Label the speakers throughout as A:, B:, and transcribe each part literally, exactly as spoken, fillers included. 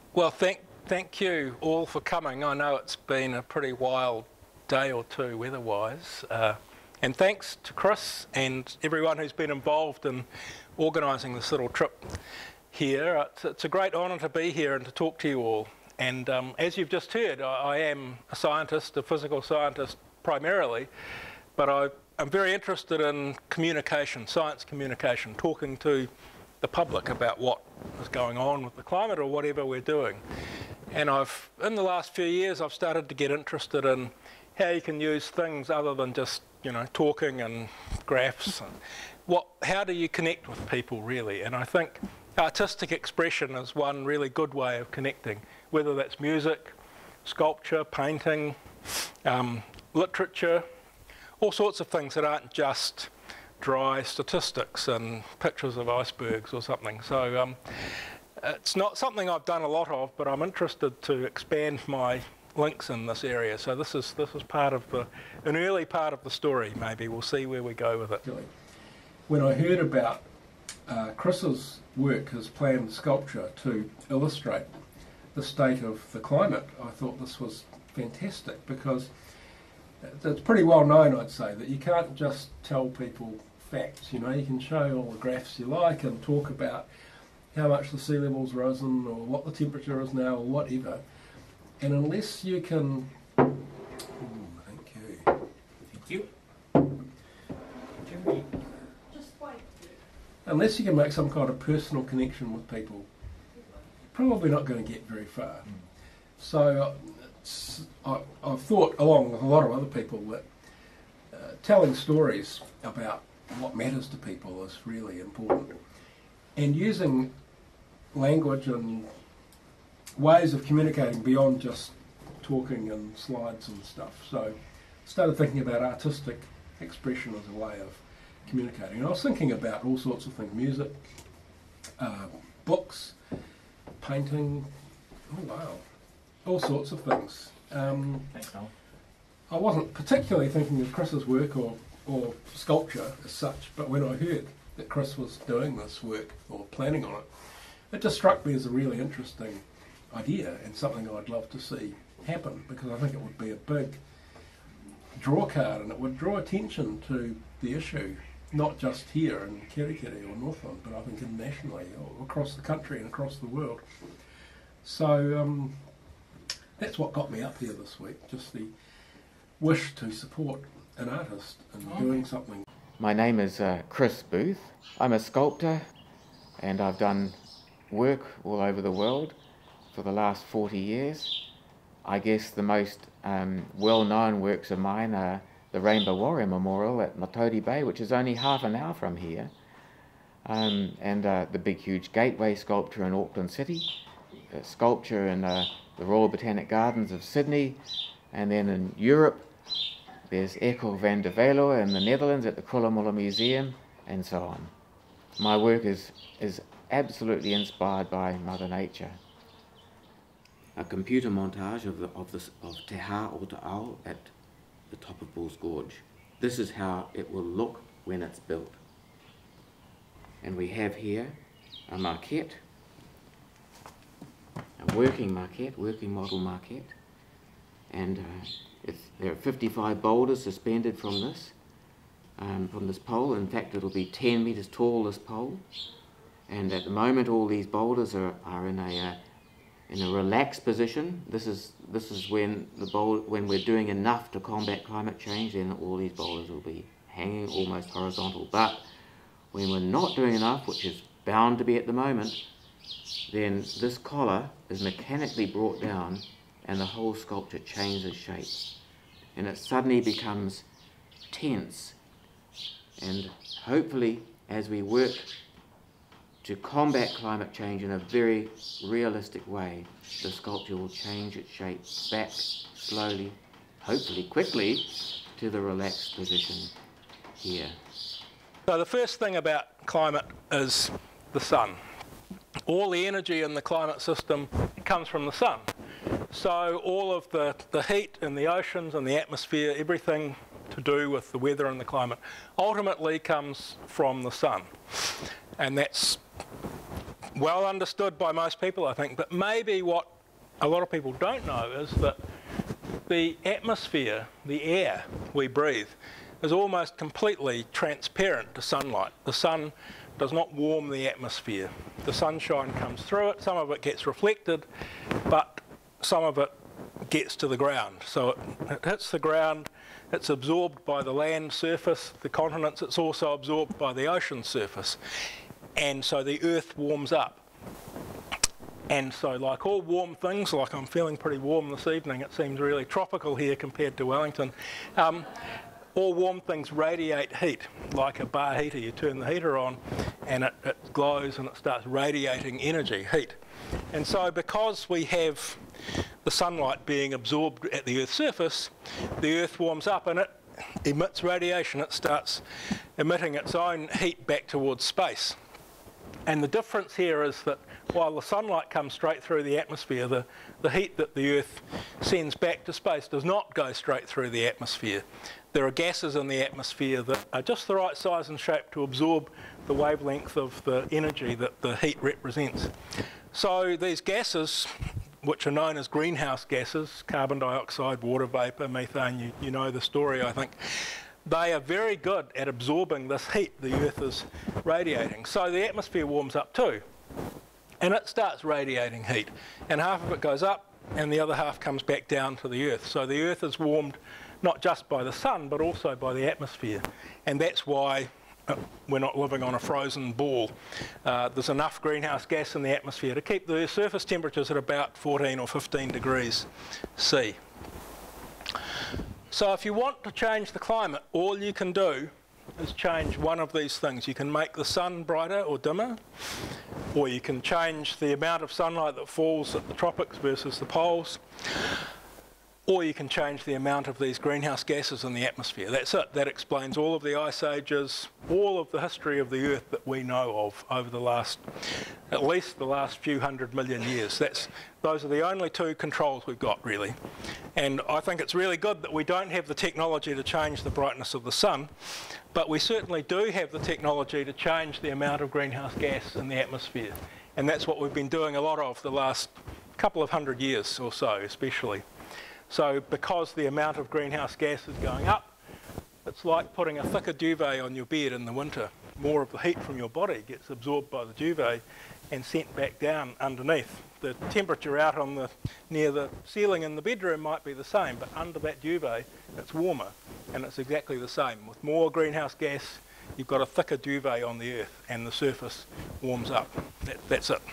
A: Well, thank, thank you all for coming. I know it's been a pretty wild day or two weather-wise. Uh, and thanks to Chris and everyone who's been involved in organising this little trip here. It's, it's a great honour to be here and to talk to you all. And um, as you've just heard, I, I am a scientist, a physical scientist primarily, but I, I'm very interested in communication, science communication, talking to the public about what is going on with the climate or whatever we're doing. And I've, in the last few years, I've started to get interested in how you can use things other than just, you know, talking and graphs. And what, how do you connect with people, really? And I think artistic expression is one really good way of connecting, whether that's music, sculpture, painting, um, literature, all sorts of things that aren't just dry statistics and pictures of icebergs or something. So um, it's not something I've done a lot of, but I'm interested to expand my links in this area. So this is this is part of the an early part of the story. Maybe we'll see where we go with it.
B: When I heard about uh, Chris's work, his planned sculpture to illustrate the state of the climate, I thought this was fantastic, because it's pretty well known, I'd say, that you can't just tell people facts. You know, you can show all the graphs you like and talk about how much the sea level's risen or what the temperature is now or whatever, and unless you can ooh, thank you thank you Jimmy. Just wait. Unless you can make some kind of personal connection with people, you're probably not going to get very far. Mm. So it's, I, I've thought, along with a lot of other people, that uh, telling stories about what matters to people is really important, and using language and ways of communicating beyond just talking and slides and stuff. So I started thinking about artistic expression as a way of communicating, and I was thinking about all sorts of things: music, uh, books, painting, oh wow, all sorts of things. Um,
C: Thanks, Noel.
B: I wasn't particularly thinking of Chris's work or or sculpture as such, but when I heard that Chris was doing this work or planning on it, it just struck me as a really interesting idea and something I'd love to see happen, because I think it would be a big draw card and it would draw attention to the issue, not just here in Kerikeri or Northland, but I think internationally, or across the country and across the world. So um, that's what got me up here this week, just the wish to support an artist and oh. doing something.
D: My name is uh, Chris Booth. I'm a sculptor, and I've done work all over the world for the last forty years. I guess the most um, well-known works of mine are the Rainbow Warrior Memorial at Matodi Bay, which is only half an hour from here, um, and uh, the big huge gateway sculpture in Auckland City, a sculpture in uh, the Royal Botanic Gardens of Sydney, and then in Europe there's Echo van der Veluwe in the Netherlands at the Krullenmuller Museum, and so on. My work is, is absolutely inspired by Mother Nature. A computer montage of, the, of, this, of Te Haa or Te Ao at the top of Bulls Gorge. This is how it will look when it's built. And we have here a maquette, a working maquette, working model maquette, and uh, It's, there are fifty-five boulders suspended from this, um, from this pole. In fact, it'll be ten metres tall, this pole. And at the moment, all these boulders are, are in a uh, in a relaxed position. This is this is when the bowl when we're doing enough to combat climate change. Then all these boulders will be hanging almost horizontal. But when we're not doing enough, which is bound to be at the moment, then this collar is mechanically brought down, and the whole sculpture changes shape, and it suddenly becomes tense. And hopefully, as we work to combat climate change in a very realistic way, the sculpture will change its shape back slowly, hopefully quickly, to the relaxed position here.
A: So the first thing about climate is the sun. All the energy in the climate system comes from the sun. So all of the, the heat in the oceans and the atmosphere, everything to do with the weather and the climate, ultimately comes from the sun. And that's well understood by most people, I think, but maybe what a lot of people don't know is that the atmosphere, the air we breathe, is almost completely transparent to sunlight. The sun does not warm the atmosphere. The sunshine comes through it, some of it gets reflected, but some of it gets to the ground. So it, it hits the ground, it's absorbed by the land surface, the continents, it's also absorbed by the ocean surface. And so the earth warms up. And so like all warm things, like I'm feeling pretty warm this evening, it seems really tropical here compared to Wellington. Um, all warm things radiate heat, like a bar heater. You turn the heater on and it, it glows and it starts radiating energy, heat. And so because we have the sunlight being absorbed at the Earth's surface, the Earth warms up and it emits radiation. It starts emitting its own heat back towards space. And the difference here is that while the sunlight comes straight through the atmosphere, the, the heat that the Earth sends back to space does not go straight through the atmosphere. There are gases in the atmosphere that are just the right size and shape to absorb the wavelength of the energy that the heat represents. So these gases, which are known as greenhouse gases, carbon dioxide, water vapour, methane, you, you know the story, I think, they are very good at absorbing this heat the Earth is radiating. So the atmosphere warms up too, and it starts radiating heat. And half of it goes up, and the other half comes back down to the Earth. So the Earth is warmed not just by the sun, but also by the atmosphere. And that's why uh, we're not living on a frozen ball. Uh, there's enough greenhouse gas in the atmosphere to keep the surface temperatures at about fourteen or fifteen degrees C. So if you want to change the climate, all you can do is change one of these things. You can make the sun brighter or dimmer, or you can change the amount of sunlight that falls at the tropics versus the poles, or you can change the amount of these greenhouse gases in the atmosphere. That's it. That explains all of the ice ages, all of the history of the Earth that we know of over the last, at least the last few hundred million years. That's, those are the only two controls we've got, really. And I think it's really good that we don't have the technology to change the brightness of the sun, but we certainly do have the technology to change the amount of greenhouse gas in the atmosphere. And that's what we've been doing a lot of the last couple of hundred years or so, especially. So because the amount of greenhouse gas is going up, it's like putting a thicker duvet on your bed in the winter. More of the heat from your body gets absorbed by the duvet and sent back down underneath. The temperature out on the near the ceiling in the bedroom might be the same, but under that duvet it's warmer, and it's exactly the same. With more greenhouse gas, you've got a thicker duvet on the Earth and the surface warms up. That, that's it.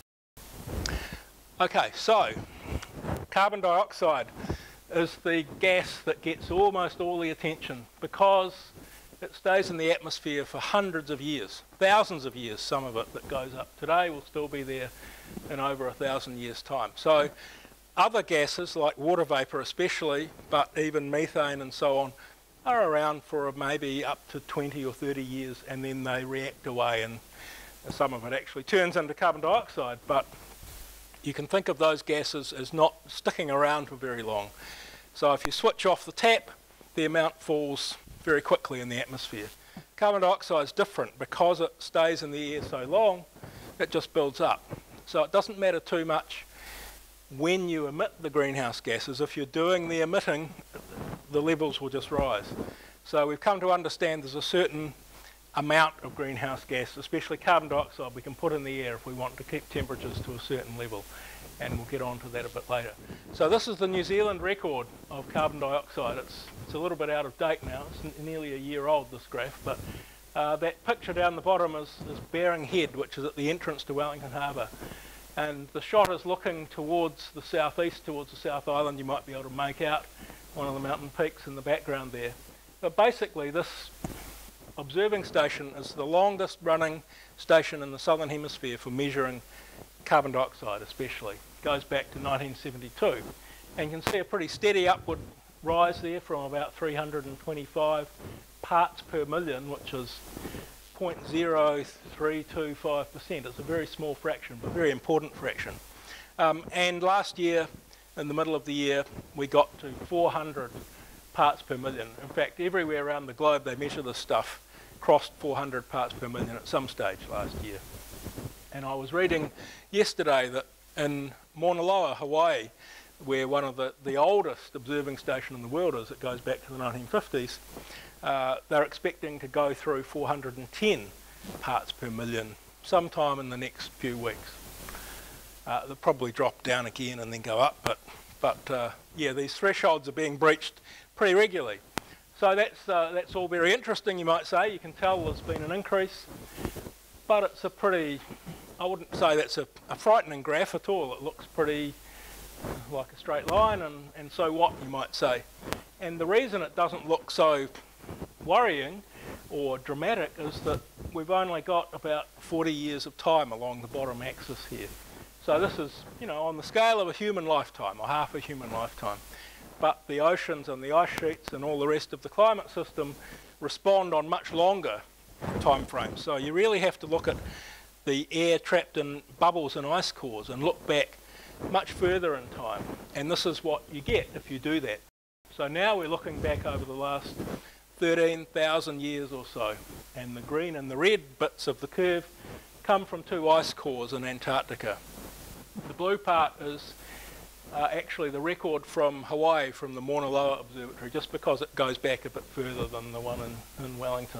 A: Okay, so carbon dioxide is the gas that gets almost all the attention because it stays in the atmosphere for hundreds of years, thousands of years, some of it that goes up today will still be there in over a thousand years' time. So other gases like water vapour especially, but even methane and so on, are around for maybe up to twenty or thirty years, and then they react away and some of it actually turns into carbon dioxide. But you can think of those gases as not sticking around for very long. So if you switch off the tap, the amount falls very quickly in the atmosphere. Carbon dioxide is different because it stays in the air so long, it just builds up. So it doesn't matter too much when you emit the greenhouse gases. If you're doing the emitting, the levels will just rise. So we've come to understand there's a certain amount of greenhouse gas, especially carbon dioxide, we can put in the air if we want to keep temperatures to a certain level, and we'll get on to that a bit later. So this is the New Zealand record of carbon dioxide. It's, it's a little bit out of date now, it's nearly a year old, this graph, but uh, that picture down the bottom is, is Bering Head, which is at the entrance to Wellington Harbour. And the shot is looking towards the southeast, towards the South Island. You might be able to make out one of the mountain peaks in the background there. But basically this observing station is the longest running station in the southern hemisphere for measuring carbon dioxide especially. It goes back to nineteen seventy-two, and you can see a pretty steady upward rise there from about three hundred twenty-five parts per million, which is zero point zero three two five percent. It's a very small fraction, but very important fraction. Um, and last year, in the middle of the year, we got to four hundred parts per million. In fact, everywhere around the globe they measure this stuff crossed four hundred parts per million at some stage last year. And I was reading yesterday that in Mauna Loa, Hawaii, where one of the, the oldest observing station in the world is, it goes back to the nineteen fifties, uh, they're expecting to go through four hundred ten parts per million sometime in the next few weeks. Uh, they'll probably drop down again and then go up, but, but uh, yeah, these thresholds are being breached pretty regularly. So that's, uh, that's all very interesting, you might say. You can tell there's been an increase, but it's a pretty, I wouldn't say that's a, a frightening graph at all. It looks pretty like a straight line, and, and so what, you might say. And the reason it doesn't look so worrying or dramatic is that we've only got about forty years of time along the bottom axis here. So this is, you know, on the scale of a human lifetime, or half a human lifetime. But the oceans and the ice sheets and all the rest of the climate system respond on much longer time frames. So you really have to look at the air trapped in bubbles and ice cores and look back much further in time. And this is what you get if you do that. So now we're looking back over the last thirteen thousand years or so, and the green and the red bits of the curve come from two ice cores in Antarctica. The blue part is uh, actually the record from Hawaii, from the Mauna Loa Observatory, just because it goes back a bit further than the one in, in Wellington.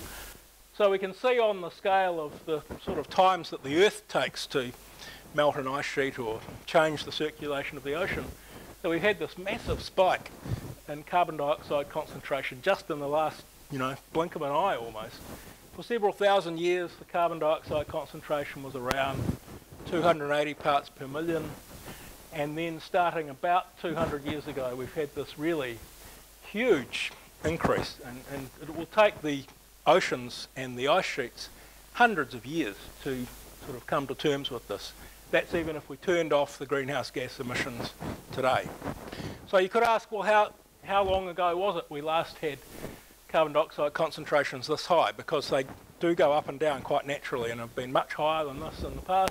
A: So we can see on the scale of the sort of times that the Earth takes to melt an ice sheet or change the circulation of the ocean, that we've had this massive spike in carbon dioxide concentration just in the last, you know, blink of an eye almost. For several thousand years, the carbon dioxide concentration was around two hundred eighty parts per million, and then starting about two hundred years ago, we've had this really huge increase, and, and it will take the oceans and the ice sheets hundreds of years to sort of come to terms with this. That's even if we turned off the greenhouse gas emissions today. So you could ask, well, how, how long ago was it we last had carbon dioxide concentrations this high? Because they do go up and down quite naturally and have been much higher than this in the past,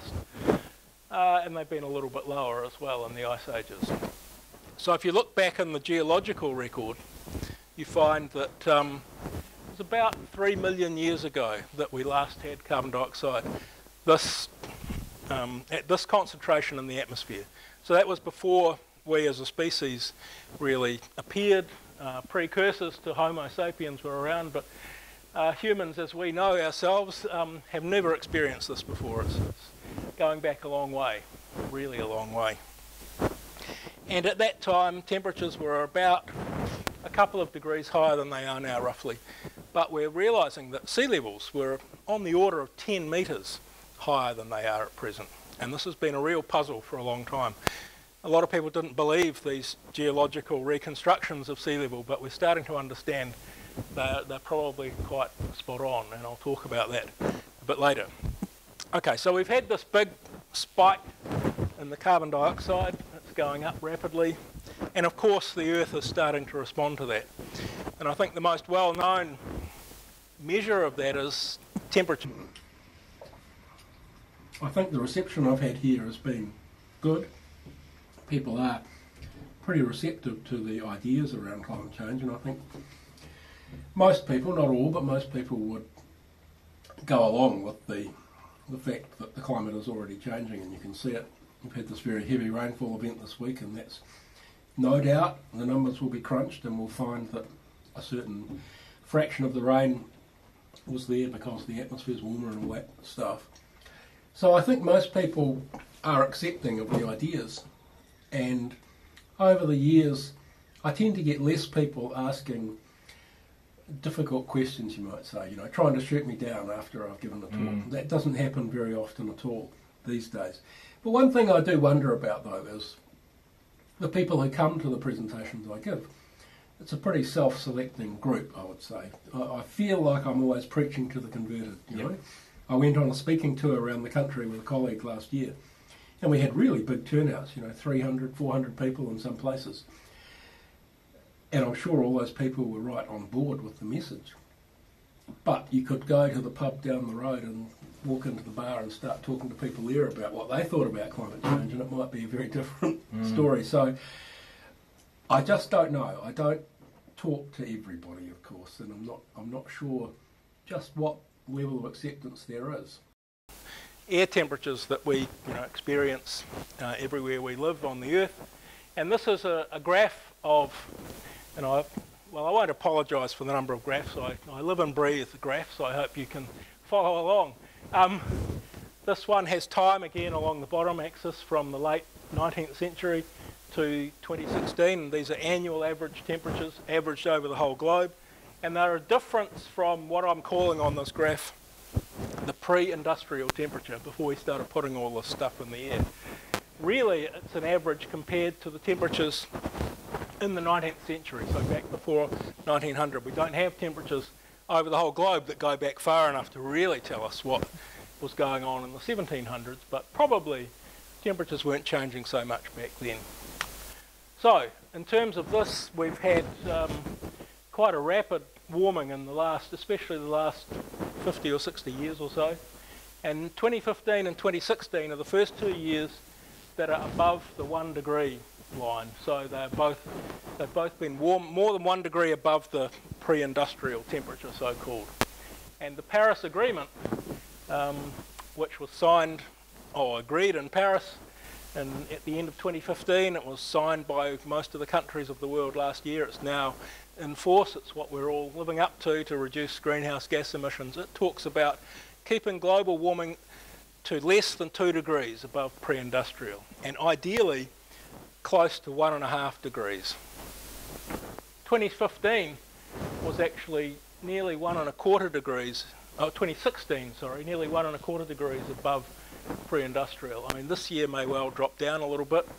A: uh, and they've been a little bit lower as well in the ice ages. So if you look back in the geological record, you find that um, it was about three million years ago that we last had carbon dioxide this, um, at this concentration in the atmosphere. So that was before we as a species really appeared. Uh, precursors to Homo sapiens were around, but uh, humans, as we know ourselves, um, have never experienced this before. It's, it's going back a long way, really a long way. And at that time, temperatures were about a couple of degrees higher than they are now, roughly. But we're realising that sea levels were on the order of ten metres higher than they are at present. And this has been a real puzzle for a long time. A lot of people didn't believe these geological reconstructions of sea level, but we're starting to understand they're, they're probably quite spot on, and I'll talk about that a bit later. Okay, so we've had this big spike in the carbon dioxide. It's going up rapidly, and of course the Earth is starting to respond to that. And I think the most well-known measure of that is temperature.
B: I think the reception I've had here has been good. People are pretty receptive to the ideas around climate change, and I think most people, not all, but most people would go along with the, the fact that the climate is already changing, and you can see it. We've had this very heavy rainfall event this week, and that's no doubt the numbers will be crunched, and we'll find that a certain fraction of the rain was there because the atmosphere is warmer and all that stuff. So I think most people are accepting of the ideas. And over the years, I tend to get less people asking difficult questions, you might say, you know, trying to shoot me down after I've given a talk. Mm. That doesn't happen very often at all these days. But one thing I do wonder about, though, is the people who come to the presentations I give. It's a pretty self-selecting group, I would say. I, I feel like I'm always preaching to the converted, you yep. know. I went on a speaking tour around the country with a colleague last year, and we had really big turnouts, you know, three hundred, four hundred people in some places. And I'm sure all those people were right on board with the message. But you could go to the pub down the road and walk into the bar and start talking to people there about what they thought about climate change, and it might be a very different mm. story. So I just don't know. I don't talk to everybody, of course, and I'm not, I'm not sure just what level of acceptance there is.
A: air temperatures that we you know, experience uh, everywhere we live on the Earth. And this is a, a graph of, and I, well, I won't apologise for the number of graphs. I, I live and breathe the graphs, so I hope you can follow along. Um, this one has time again along the bottom axis from the late nineteenth century to twenty sixteen. These are annual average temperatures, averaged over the whole globe. And they're a difference from what I'm calling on this graph the pre-industrial temperature, before we started putting all this stuff in the air. Really, it's an average compared to the temperatures in the nineteenth century, so back before nineteen hundred. We don't have temperatures over the whole globe that go back far enough to really tell us what was going on in the seventeen hundreds, but probably temperatures weren't changing so much back then. So, in terms of this, we've had um, quite a rapid warming in the last, especially the last fifty or sixty years or so. And twenty fifteen and twenty sixteen are the first two years that are above the one degree line. So they're both, they've both been warm, more than one degree above the pre-industrial temperature, so-called. And the Paris Agreement, um, which was signed, or agreed in Paris, and at the end of twenty fifteen, it was signed by most of the countries of the world last year. It's now in force. It's what we're all living up to to reduce greenhouse gas emissions. It talks about keeping global warming to less than two degrees above pre-industrial, and ideally close to one and a half degrees. twenty fifteen was actually nearly one and a quarter degrees, oh, twenty sixteen, sorry, nearly one and a quarter degrees above pre-industrial. I mean, this year may well drop down a little bit,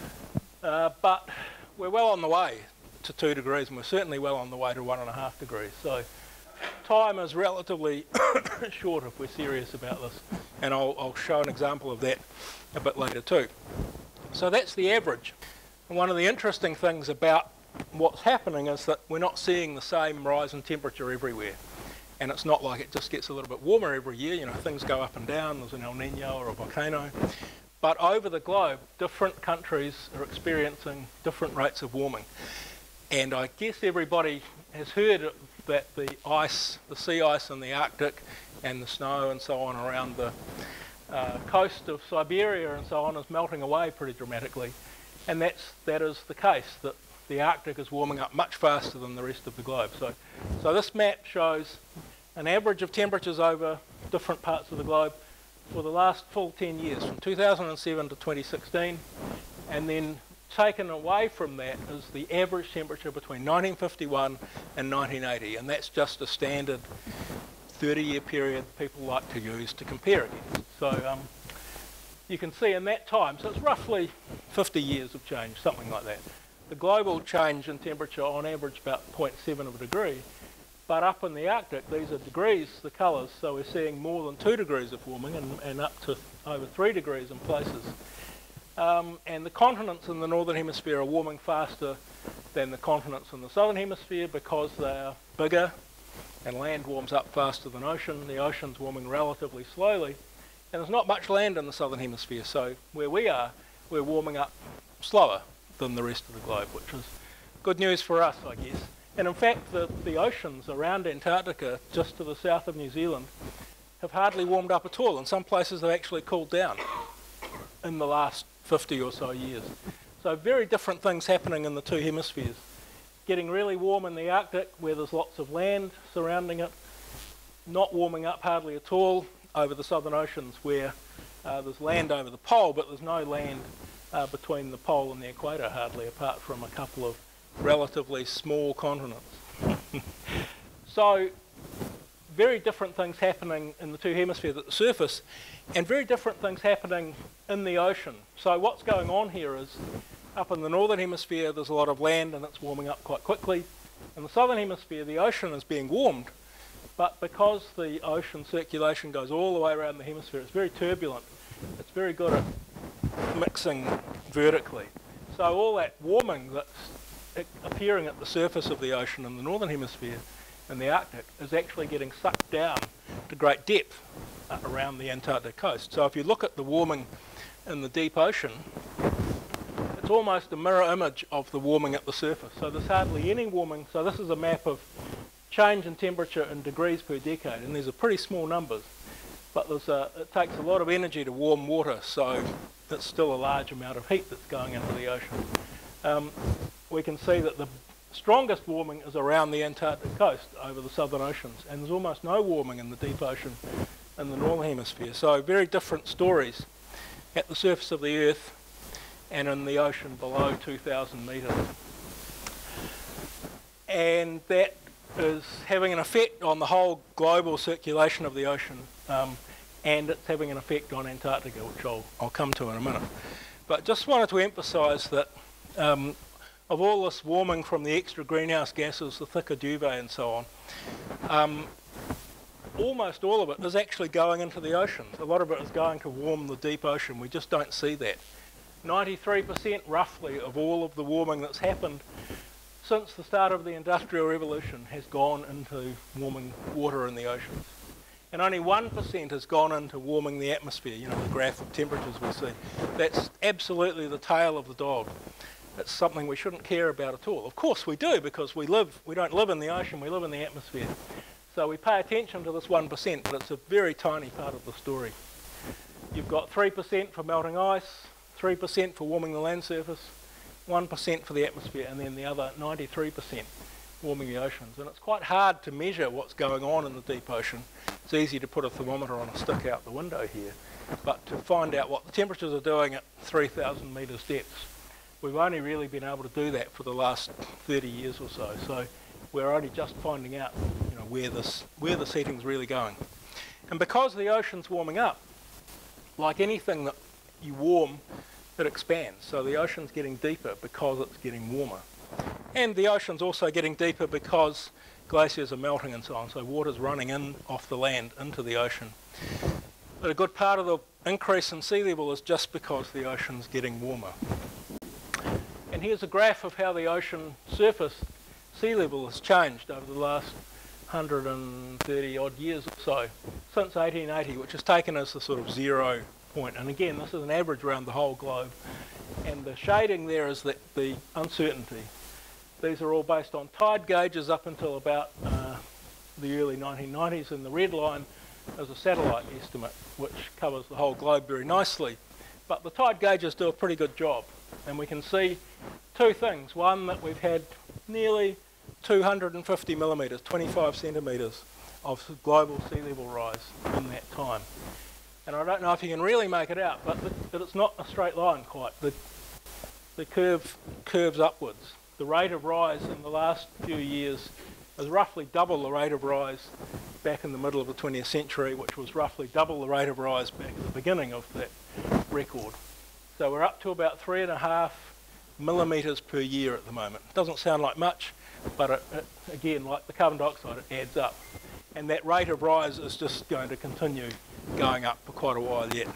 A: uh, but we're well on the way to two degrees, and we're certainly well on the way to one and a half degrees. So time is relatively short if we're serious about this, and I'll, I'll show an example of that a bit later too. So that's the average. And one of the interesting things about what's happening is that we're not seeing the same rise in temperature everywhere. And it's not like it just gets a little bit warmer every year. You know, things go up and down. There's an El Nino or a volcano. But over the globe, different countries are experiencing different rates of warming. And I guess everybody has heard that the ice, the sea ice in the Arctic and the snow and so on around the uh, coast of Siberia and so on is melting away pretty dramatically. And that's, that is the case, that the Arctic is warming up much faster than the rest of the globe. So, so this map shows an average of temperatures over different parts of the globe for the last full ten years, from two thousand seven to twenty sixteen, and then taken away from that is the average temperature between nineteen fifty-one and nineteen eighty, and that's just a standard thirty year period people like to use to compare against. So um, you can see in that time, so it's roughly fifty years of change, something like that. The global change in temperature on average about zero point seven of a degree, but up in the Arctic these are degrees, the colours, so we're seeing more than two degrees of warming and, and up to over three degrees in places. Um, and the continents in the northern hemisphere are warming faster than the continents in the southern hemisphere because they are bigger and land warms up faster than ocean. The ocean's warming relatively slowly, and there's not much land in the southern hemisphere, so where we are, we're warming up slower than the rest of the globe, which is good news for us, I guess. And in fact, the, the oceans around Antarctica, just to the south of New Zealand, have hardly warmed up at all. In some places they've actually cooled down in the last fifty or so years. So very different things happening in the two hemispheres. Getting really warm in the Arctic, where there's lots of land surrounding it, not warming up hardly at all over the southern oceans, where uh, there's land over the pole, but there's no land uh, between the pole and the equator hardly, apart from a couple of relatively small continents. So very different things happening in the two hemispheres at the surface, and very different things happening in the ocean. So what's going on here is, up in the northern hemisphere there's a lot of land and it's warming up quite quickly. In the southern hemisphere the ocean is being warmed, but because the ocean circulation goes all the way around the hemisphere, it's very turbulent. It's very good at mixing vertically. So all that warming that's appearing at the surface of the ocean in the northern hemisphere and the Arctic is actually getting sucked down to great depth uh, around the Antarctic coast. So if you look at the warming in the deep ocean, it's almost a mirror image of the warming at the surface. So there's hardly any warming. So this is a map of change in temperature in degrees per decade, and these are pretty small numbers. but there's a, it takes a lot of energy to warm water, so it's still a large amount of heat that's going into the ocean. Um, we can see that the strongest warming is around the Antarctic coast over the southern oceans, and there's almost no warming in the deep ocean in the northern hemisphere. So very different stories at the surface of the Earth and in the ocean below two thousand metres. And that is having an effect on the whole global circulation of the ocean, um, and it's having an effect on Antarctica, which I'll, I'll come to in a minute. But just wanted to emphasise that um, of all this warming from the extra greenhouse gases, the thicker duvet and so on, um, almost all of it is actually going into the oceans. A lot of it is going to warm the deep ocean. We just don't see that. ninety-three percent roughly of all of the warming that's happened since the start of the Industrial Revolution has gone into warming water in the oceans. And only one percent has gone into warming the atmosphere, you know, the graph of temperatures we see. That's absolutely the tail of the dog. It's something we shouldn't care about at all. Of course we do, because we live, we don't live in the ocean, we live in the atmosphere. So we pay attention to this one percent, but it's a very tiny part of the story. You've got three percent for melting ice, three percent for warming the land surface, one percent for the atmosphere, and then the other ninety-three percent warming the oceans. And it's quite hard to measure what's going on in the deep ocean. It's easy to put a thermometer on a stick out the window here, but to find out what the temperatures are doing at three thousand metres depths, we've only really been able to do that for the last thirty years or so. So we're only just finding out, you know, where this where the setting's really going. And because the ocean's warming up, like anything that you warm, it expands. So the ocean's getting deeper because it's getting warmer. And the ocean's also getting deeper because glaciers are melting and so on. So water's running in off the land into the ocean. But a good part of the increase in sea level is just because the ocean's getting warmer. And here's a graph of how the ocean surface sea level has changed over the last one hundred thirty odd years or so, since eighteen eighty, which is taken as the sort of zero point. And again, this is an average around the whole globe. And the shading there is the, the uncertainty. These are all based on tide gauges up until about uh, the early nineteen nineties, and the red line is a satellite estimate, which covers the whole globe very nicely. But the tide gauges do a pretty good job. And we can see two things. One, that we've had nearly two hundred fifty millimetres, twenty-five centimetres of global sea level rise in that time. And I don't know if you can really make it out, but, the, but it's not a straight line quite. The, the curve curves upwards. The rate of rise in the last few years is roughly double the rate of rise back in the middle of the twentieth century, which was roughly double the rate of rise back at the beginning of that record. So we're up to about three and a half millimetres per year at the moment. Doesn't sound like much, but it, it, again, like the carbon dioxide, it adds up. And that rate of rise is just going to continue going up for quite a while yet.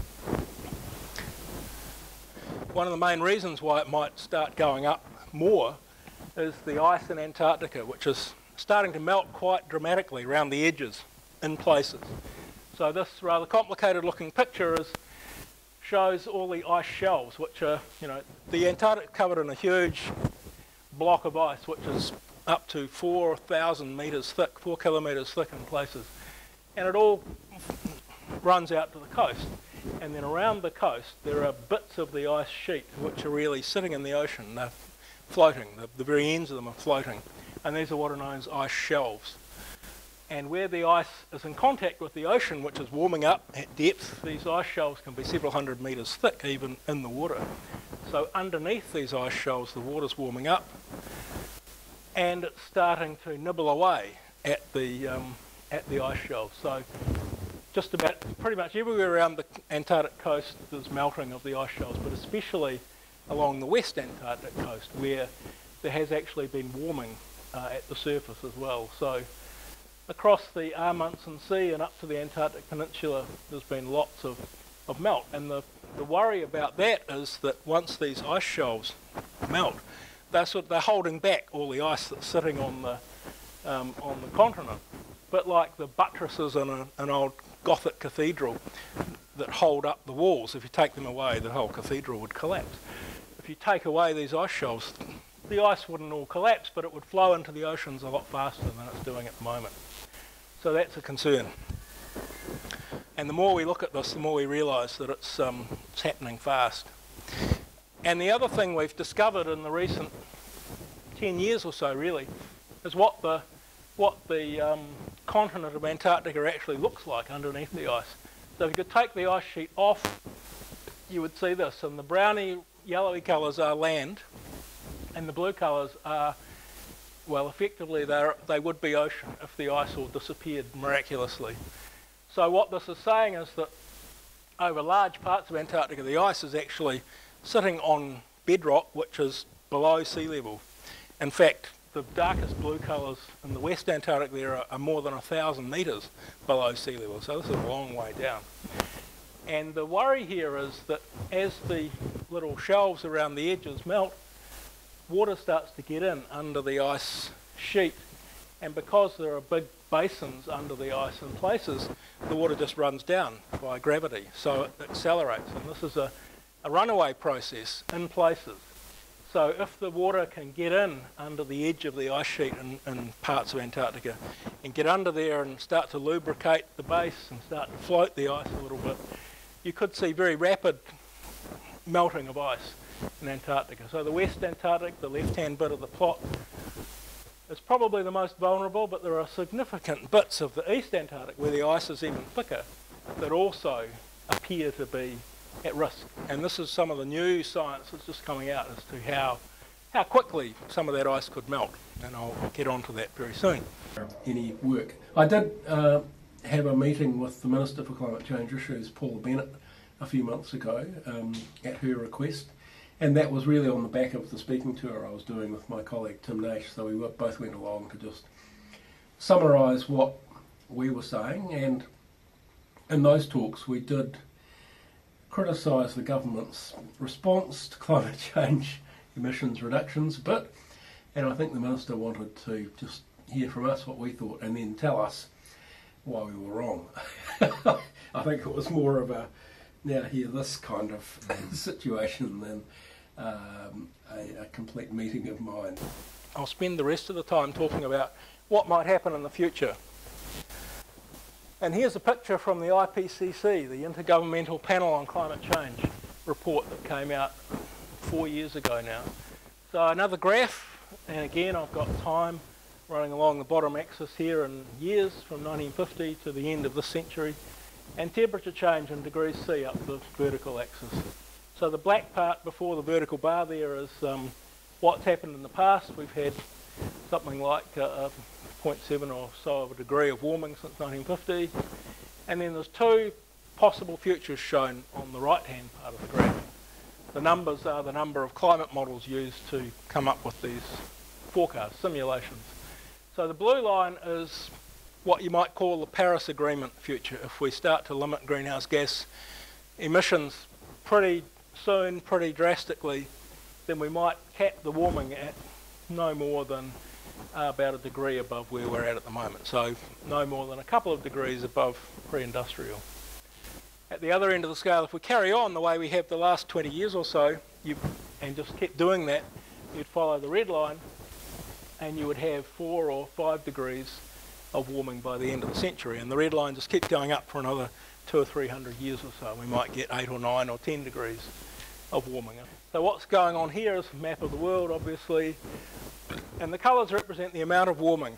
A: One of the main reasons why it might start going up more is the ice in Antarctica, which is starting to melt quite dramatically around the edges in places. So this rather complicated looking picture is shows all the ice shelves, which are, you know, the Antarctic covered in a huge block of ice, which is up to four thousand metres thick, four kilometres thick in places. And it all runs out to the coast. And then around the coast, there are bits of the ice sheet which are really sitting in the ocean. They're floating, the, the very ends of them are floating. And these are what are known as ice shelves. And where the ice is in contact with the ocean, which is warming up at depth, these ice shelves can be several hundred metres thick, even in the water. So underneath these ice shelves, the water's warming up, and it's starting to nibble away at the um, at the ice shelves. So just about pretty much everywhere around the Antarctic coast, there's melting of the ice shelves, but especially along the West Antarctic coast, where there has actually been warming uh, at the surface as well. So across the Amundsen Sea and up to the Antarctic Peninsula, there's been lots of, of melt. And the, the worry about that is that once these ice shelves melt, they're, sort of, they're holding back all the ice that's sitting on the, um, on the continent. But like the buttresses in a, an old Gothic cathedral that hold up the walls, if you take them away, the whole cathedral would collapse. If you take away these ice shelves, the ice wouldn't all collapse, but it would flow into the oceans a lot faster than it's doing at the moment. So that's a concern. And the more we look at this, the more we realise that it's, um, it's happening fast. And the other thing we've discovered in the recent ten years or so, really, is what the, what the um, continent of Antarctica actually looks like underneath the ice. So if you could take the ice sheet off, you would see this, and the browny, yellowy colours are land, and the blue colours are, well, effectively they're, they would be ocean if the ice all disappeared miraculously. So what this is saying is that over large parts of Antarctica, the ice is actually sitting on bedrock, which is below sea level. In fact, the darkest blue colours in the West Antarctic there are, are more than a thousand metres below sea level, so this is a long way down. And the worry here is that as the little shelves around the edges melt, water starts to get in under the ice sheet, and because there are big basins under the ice in places, the water just runs down by gravity, so it accelerates, and this is a, a runaway process in places. So if the water can get in under the edge of the ice sheet in, in parts of Antarctica and get under there and start to lubricate the base and start to float the ice a little bit, you could see very rapid melting of ice in Antarctica. So the West Antarctic, the left-hand bit of the plot, is probably the most vulnerable, but there are significant bits of the East Antarctic where the ice is even thicker that also appear to be at risk. And this is some of the new science that's just coming out as to how, how quickly some of that ice could melt, and I'll get on to that very soon.
B: Any work. I did uh, have a meeting with the Minister for Climate Change Issues, Paula Bennett, a few months ago um, at her request, and that was really on the back of the speaking tour I was doing with my colleague Tim Nash, so we both went along to just summarise what we were saying, and in those talks we did criticise the government's response to climate change emissions reductions a bit, and I think the Minister wanted to just hear from us what we thought and then tell us why we were wrong. I think it was more of a now hear this kind of situation than um, a, a complete meeting of minds.
A: I'll spend the rest of the time talking about what might happen in the future. And here's a picture from the I P C C, the Intergovernmental Panel on Climate Change report that came out four years ago now. So another graph, and again I've got time running along the bottom axis here in years from nineteen fifty to the end of this century, and temperature change in degrees C up the vertical axis. So the black part before the vertical bar there is um, what's happened in the past. We've had something like uh, zero point seven or so of a degree of warming since nineteen fifty, and then there's two possible futures shown on the right hand part of the graph. The numbers are the number of climate models used to come up with these forecasts, simulations. So the blue line is what you might call the Paris Agreement future. If we start to limit greenhouse gas emissions pretty soon, pretty drastically, then we might cap the warming at no more than uh, about a degree above where we're at at the moment. So no more than a couple of degrees above pre-industrial. At the other end of the scale, if we carry on the way we have the last twenty years or so, you, and just kept doing that, you'd follow the red line and you would have four or five degrees of warming by the end of the century, and the red line just keeps going up for another two or three hundred years or so. We might get eight or nine or ten degrees of warming. So what's going on here is a map of the world, obviously, and the colours represent the amount of warming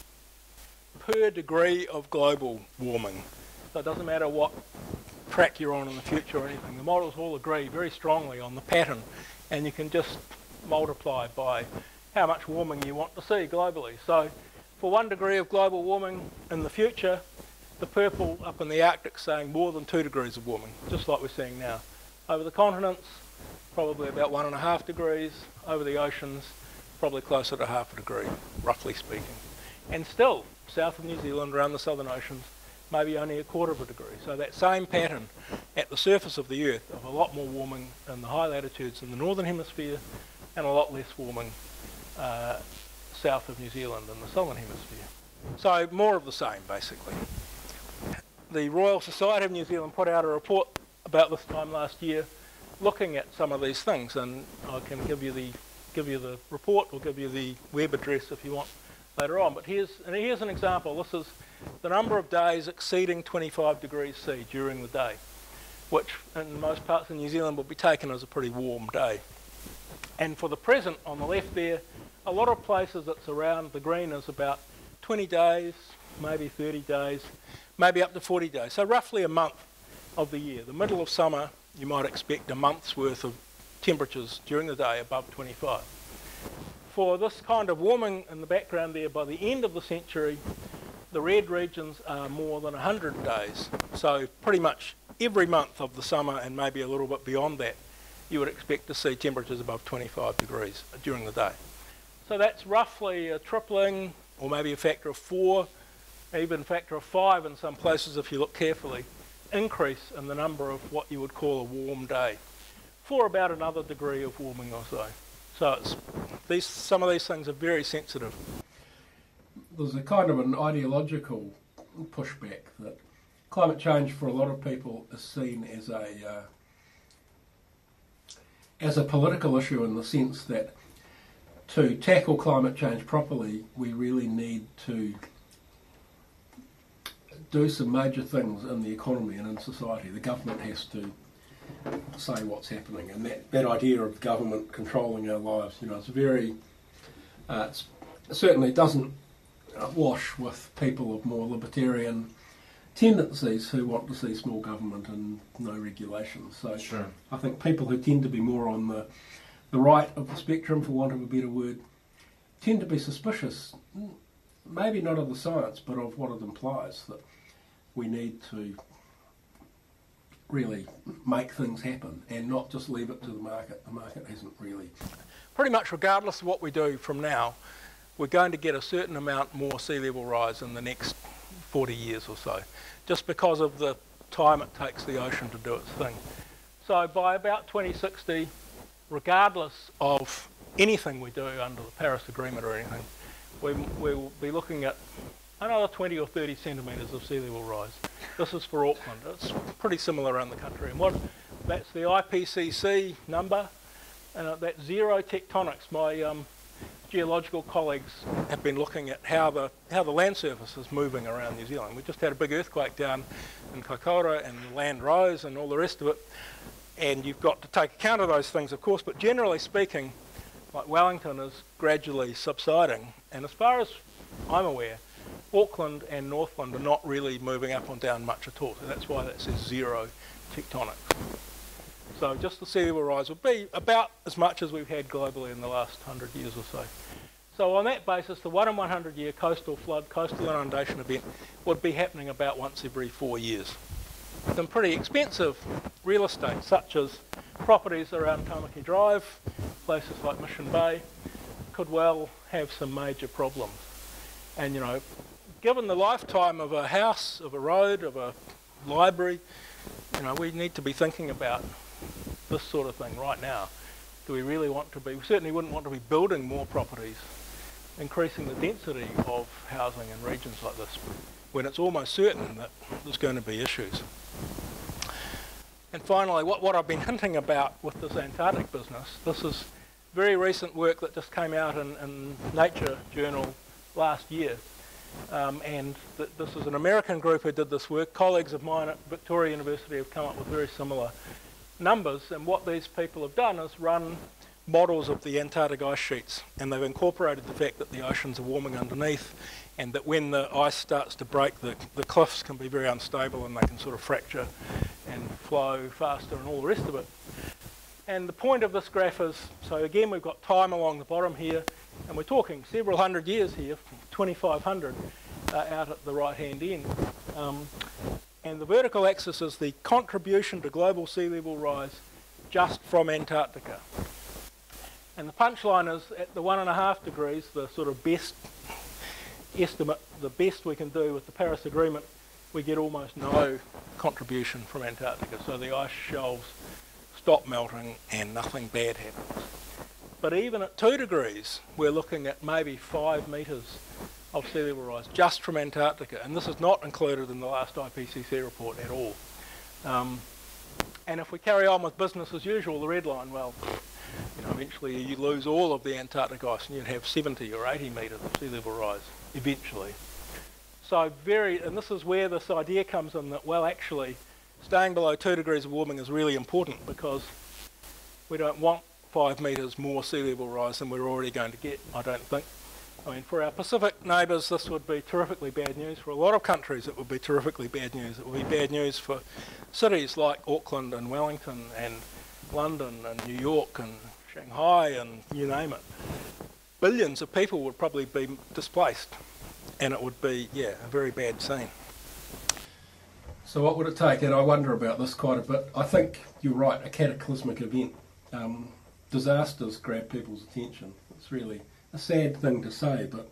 A: per degree of global warming. So it doesn't matter what track you're on in the future or anything. The models all agree very strongly on the pattern, and you can just multiply by how much warming you want to see globally. So for one degree of global warming in the future, the purple up in the Arctic saying more than two degrees of warming, just like we're seeing now. Over the continents, probably about one and a half degrees. Over the oceans, probably closer to half a degree, roughly speaking. And still, south of New Zealand, around the southern oceans, maybe only a quarter of a degree. So that same pattern at the surface of the Earth of a lot more warming in the high latitudes in the northern hemisphere and a lot less warming uh, south of New Zealand in the southern hemisphere. So more of the same, basically. The Royal Society of New Zealand put out a report about this time last year looking at some of these things, and I can give you the give you the report or give you the web address if you want later on. But here's and here's an example. This is the number of days exceeding twenty-five degrees C during the day, which in most parts of New Zealand would be taken as a pretty warm day. And for the present, on the left there, a lot of places that's around, the green is about twenty days, maybe thirty days, maybe up to forty days. So roughly a month of the year. The middle of summer, you might expect a month's worth of temperatures during the day above twenty-five. For this kind of warming in the background there, by the end of the century, the red regions are more than one hundred days. So pretty much every month of the summer, and maybe a little bit beyond that, you would expect to see temperatures above twenty-five degrees during the day. So that's roughly a tripling, or maybe a factor of four, even a factor of five in some places if you look carefully, increase in the number of what you would call a warm day, for about another degree of warming or so. So it's, these, some of these things are very sensitive.
B: There's a kind of an ideological pushback that climate change for a lot of people is seen as a uh, as a political issue, in the sense that to tackle climate change properly, we really need to do some major things in the economy and in society. The government has to say what's happening, and that, that idea of government controlling our lives, you know, it's very, uh, it's, it certainly doesn't wash with people of more libertarian tendencies who want to see small government and no regulations. So
C: sure.
B: I think people who tend to be more on the, the right of the spectrum, for want of a better word, tend to be suspicious, maybe not of the science, but of what it implies, that we need to really make things happen and not just leave it to the market. The market hasn't really...
A: Pretty much regardless of what we do from now, we're going to get a certain amount more sea level rise in the next forty years or so, just because of the time it takes the ocean to do its thing. So by about twenty sixty, regardless of anything we do under the Paris Agreement or anything, we, we will be looking at another twenty or thirty centimetres of sea level rise. This is for Auckland. It's pretty similar around the country. And what, that's the I P C C number, and uh, that's zero tectonics. My um, geological colleagues have been looking at how the how the land surface is moving around New Zealand. We just had a big earthquake down in Kaikoura, and the land rose and all the rest of it. And you've got to take account of those things, of course, but generally speaking, like Wellington is gradually subsiding. And as far as I'm aware, Auckland and Northland are not really moving up and down much at all. So that's why that says zero tectonic. So just the sea level rise will be about as much as we've had globally in the last hundred years or so. So on that basis, the one in one hundred year coastal flood, coastal inundation event would be happening about once every four years. Some pretty expensive real estate, such as properties around Tamaki Drive, places like Mission Bay, could well have some major problems. And you know, given the lifetime of a house, of a road, of a library, you know, we need to be thinking about this sort of thing right now. Do we really want to be, we certainly wouldn't want to be building more properties, increasing the density of housing in regions like this, when it's almost certain that there's going to be issues. And finally, what, what I've been hinting about with this Antarctic business, this is very recent work that just came out in, in Nature journal last year. Um, and th this is an American group who did this work. Colleagues of mine at Victoria University have come up with very similar numbers, and what these people have done is run models of the Antarctic ice sheets, and they've incorporated the fact that the oceans are warming underneath, and that when the ice starts to break, the, the cliffs can be very unstable and they can sort of fracture and flow faster and all the rest of it. And the point of this graph is, so again we've got time along the bottom here, and we're talking several hundred years here, twenty-five hundred uh, out at the right hand end. Um, and the vertical axis is the contribution to global sea level rise just from Antarctica. And the punchline is, at the one and a half degrees, the sort of best estimate, the best we can do with the Paris Agreement, we get almost no contribution from Antarctica. So the ice shelves stop melting and nothing bad happens. But even at two degrees, we're looking at maybe five metres of sea level rise just from Antarctica. And this is not included in the last I P C C report at all. Um, and if we carry on with business as usual, the red line, well, you know, eventually you lose all of the Antarctic ice and you'd have seventy or eighty metres of sea level rise eventually. So very, and this is where this idea comes in that, well, actually, staying below two degrees of warming is really important because we don't want five metres more sea level rise than we're already going to get, I don't think. I mean, for our Pacific neighbours, this would be terrifically bad news. For a lot of countries, it would be terrifically bad news. It would be bad news for cities like Auckland and Wellington and London and New York and Shanghai and you name it. Billions of people would probably be displaced, and it would be, yeah, a very bad scene.
B: So what would it take? And I wonder about this quite a bit. I think you're right, a cataclysmic event. Um, disasters grab people's attention. It's really a sad thing to say, but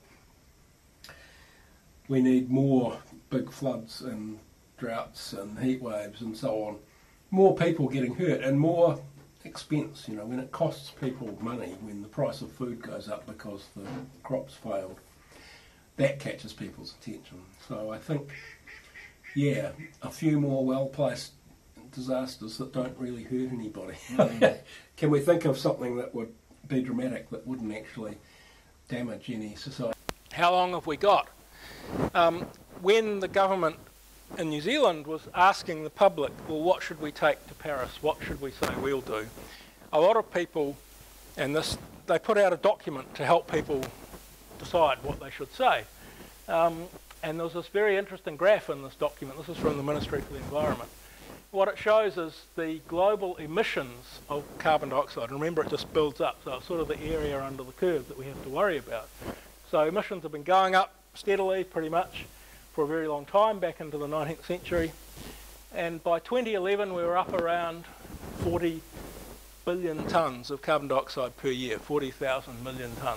B: we need more big floods and droughts and heat waves and so on. More people getting hurt and more expense, you know, when it costs people money, when the price of food goes up because the crops failed, that catches people's attention. So I think, yeah, a few more well-placed disasters that don't really hurt anybody. Mm. Can we think of something that would be dramatic, that wouldn't actually damage any society?
A: How long have we got? Um, when the government in New Zealand was asking the public, well, what should we take to Paris? What should we say we'll do? A lot of people, and this, they put out a document to help people decide what they should say. Um, and there was this very interesting graph in this document. This is from the Ministry for the Environment. What it shows is the global emissions of carbon dioxide. Remember, it just builds up, so it's sort of the area under the curve that we have to worry about. So emissions have been going up steadily, pretty much, for a very long time, back into the nineteenth century. And by twenty eleven, we were up around forty billion tonnes of carbon dioxide per year, forty thousand million tonnes.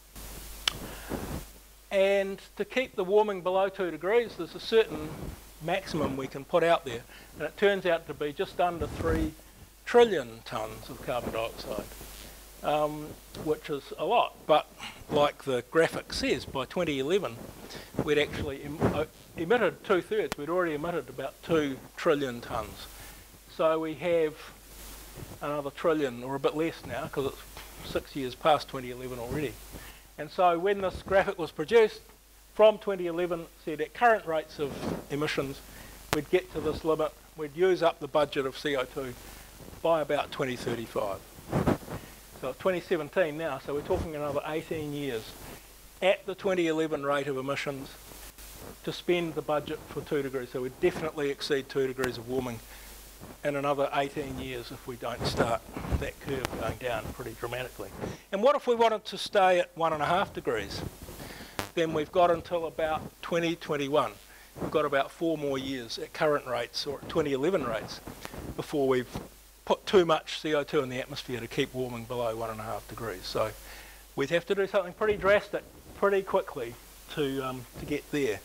A: And to keep the warming below two degrees, there's a certain maximum we can put out there, and it turns out to be just under three trillion tonnes of carbon dioxide, um, which is a lot. But like the graphic says, by twenty eleven, we'd actually em uh, emitted two-thirds. We'd already emitted about two trillion tonnes. So we have another trillion, or a bit less now, because it's six years past twenty eleven already. And so when this graphic was produced, from twenty eleven, said at current rates of emissions, we'd get to this limit, we'd use up the budget of C O two by about twenty thirty-five. So twenty seventeen now, so we're talking another eighteen years at the twenty eleven rate of emissions to spend the budget for two degrees. So we'd definitely exceed two degrees of warming in another eighteen years if we don't start that curve going down pretty dramatically. And what if we wanted to stay at one and a half degrees? Then we've got until about twenty twenty-one. We've got about four more years at current rates, or at twenty eleven rates, before we've put too much C O two in the atmosphere to keep warming below one and a half degrees. So we'd have to do something pretty drastic, pretty quickly to, um, to get there.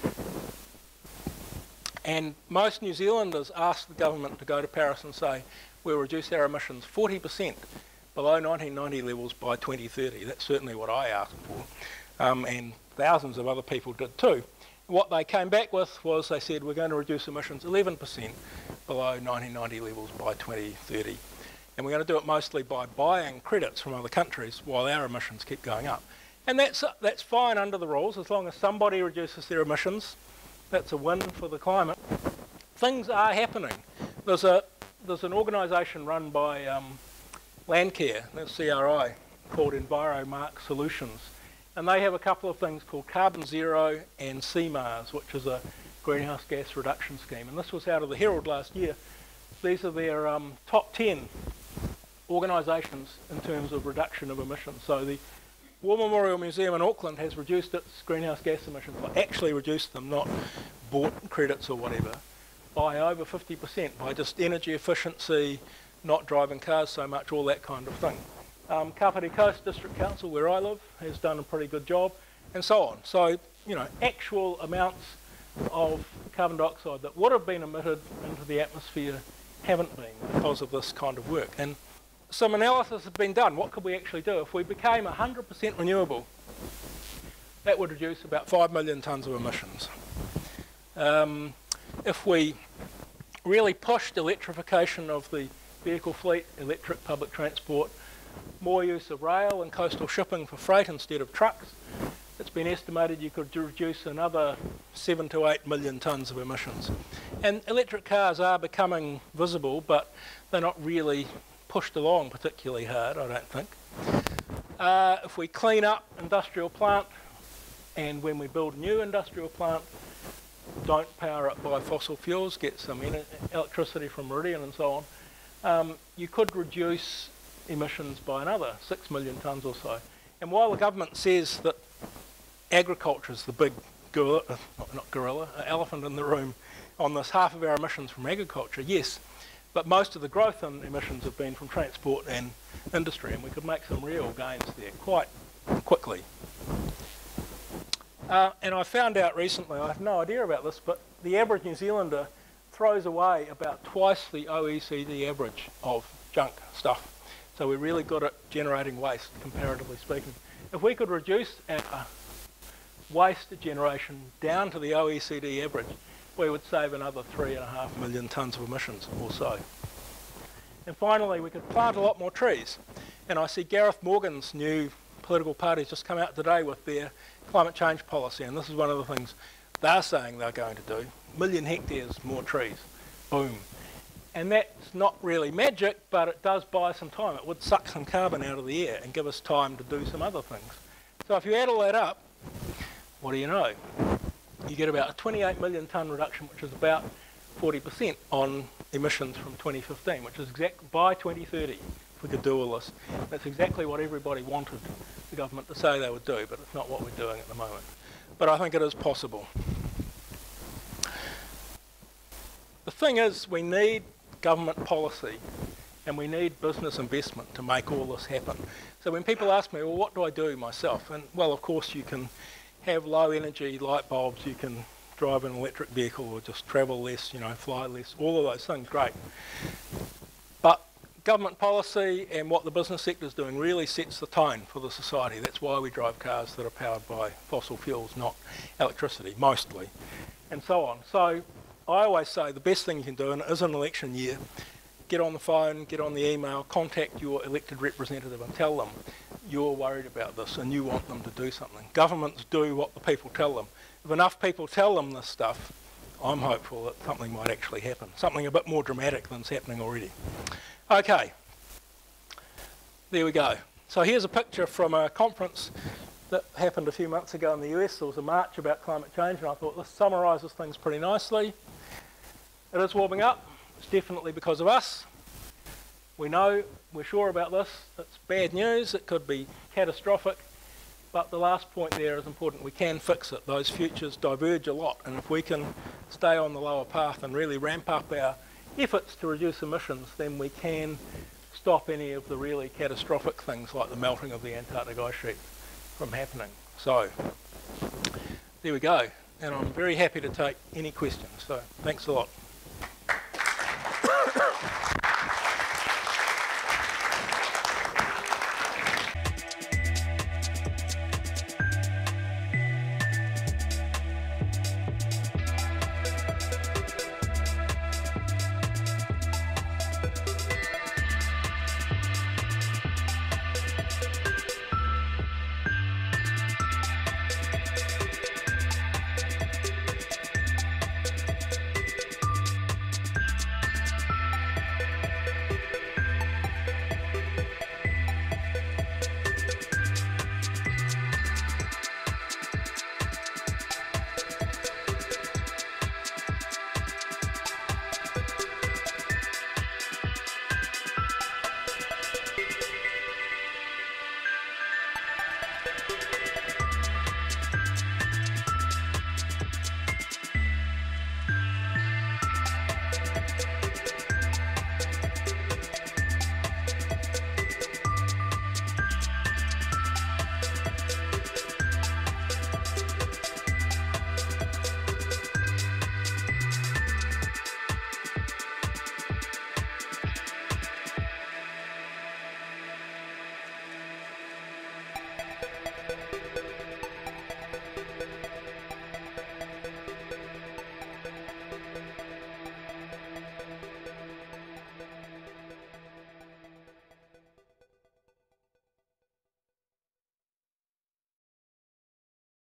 A: And most New Zealanders ask the government to go to Paris and say, we'll reduce our emissions forty percent below nineteen ninety levels by twenty thirty. That's certainly what I asked for. Um, and thousands of other people did too. What they came back with was they said we're going to reduce emissions eleven percent below nineteen ninety levels by twenty thirty. And we're going to do it mostly by buying credits from other countries while our emissions keep going up. And that's, uh, that's fine under the rules, as long as somebody reduces their emissions. That's a win for the climate. Things are happening. There's, a, there's an organisation run by um, Landcare, that's C R I, called EnviroMark Solutions. And they have a couple of things called Carbon Zero and C MARS, which is a greenhouse gas reduction scheme. And this was out of the Herald last year. These are their um, top ten organisations in terms of reduction of emissions. So the War Memorial Museum in Auckland has reduced its greenhouse gas emissions, well, actually reduced them, not bought credits or whatever, by over fifty percent, by just energy efficiency, not driving cars so much, all that kind of thing. Um, Kapiti Coast District Council, where I live, has done a pretty good job, and so on. So, you know, actual amounts of carbon dioxide that would have been emitted into the atmosphere haven't been because of this kind of work. And some analysis has been done. What could we actually do? If we became one hundred percent renewable, that would reduce about five million tonnes of emissions. Um, if we really pushed electrification of the vehicle fleet, electric public transport, more use of rail and coastal shipping for freight instead of trucks, it's been estimated you could reduce another seven to eight million tonnes of emissions. And electric cars are becoming visible, but they're not really pushed along particularly hard, I don't think. Uh, if we clean up industrial plant, and when we build a new industrial plant, don't power it by fossil fuels, get some electricity from Meridian and so on, um, you could reduce emissions by another six million tonnes or so. And while the government says that agriculture is the big gorilla, uh, not, not gorilla, uh, elephant in the room on this, half of our emissions from agriculture, yes, but most of the growth in emissions have been from transport and industry, and we could make some real gains there quite quickly. Uh, and I found out recently, I have no idea about this, but the average New Zealander throws away about twice the O E C D average of junk stuff. So we're really good at generating waste, comparatively speaking. If we could reduce our waste generation down to the O E C D average, we would save another three and a half million tonnes of emissions or so. And finally, we could plant a lot more trees. And I see Gareth Morgan's new political party's just come out today with their climate change policy, and this is one of the things they're saying they're going to do. A million hectares more trees. Boom. And that's not really magic, but it does buy some time. It would suck some carbon out of the air and give us time to do some other things. So if you add all that up, what do you know? You get about a twenty-eight million tonne reduction, which is about forty percent on emissions from twenty fifteen, which is exact by twenty thirty, if we could do all this. That's exactly what everybody wanted the government to say they would do, but it's not what we're doing at the moment. But I think it is possible. The thing is, we need government policy and we need business investment to make all this happen. So when people ask me, well, what do I do myself? And well, of course you can have low energy light bulbs, you can drive an electric vehicle or just travel less, you know, fly less, all of those things, great. But government policy and what the business sector is doing really sets the tone for the society. That's why we drive cars that are powered by fossil fuels, not electricity, mostly, and so on. So I always say the best thing you can do, and it is an election year, get on the phone, get on the email, contact your elected representative and tell them you're worried about this and you want them to do something. Governments do what the people tell them. If enough people tell them this stuff, I'm hopeful that something might actually happen, something a bit more dramatic than's happening already. Okay, there we go. So here's a picture from a conference that happened a few months ago in the U S. There was a march about climate change, and I thought this summarises things pretty nicely. It is warming up. It's definitely because of us. We know, we're sure about this. It's bad news. It could be catastrophic. But the last point there is important. We can fix it. Those futures diverge a lot. And if we can stay on the lower path and really ramp up our efforts to reduce emissions, then we can stop any of the really catastrophic things like the melting of the Antarctic ice sheet from happening. So there we go. And I'm very happy to take any questions. So thanks a lot.